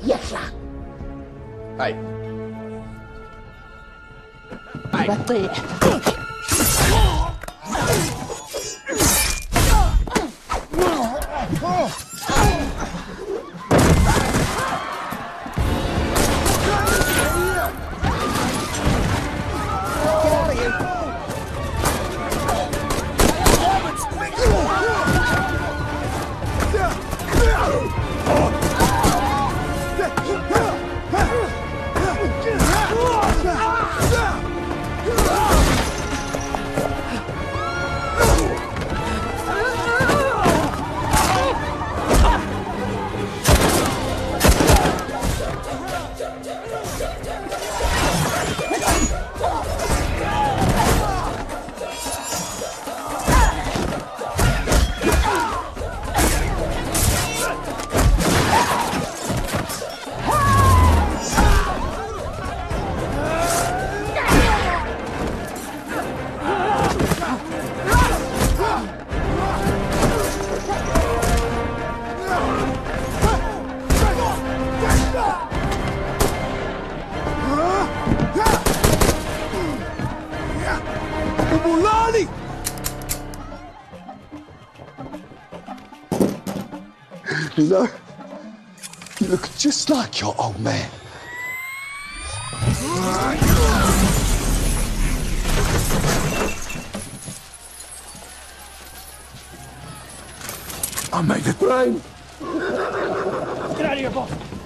Yes, sir. Hey. Hey. Right there. You know, you look just like your old man. I made it rain. Get out of here, boss.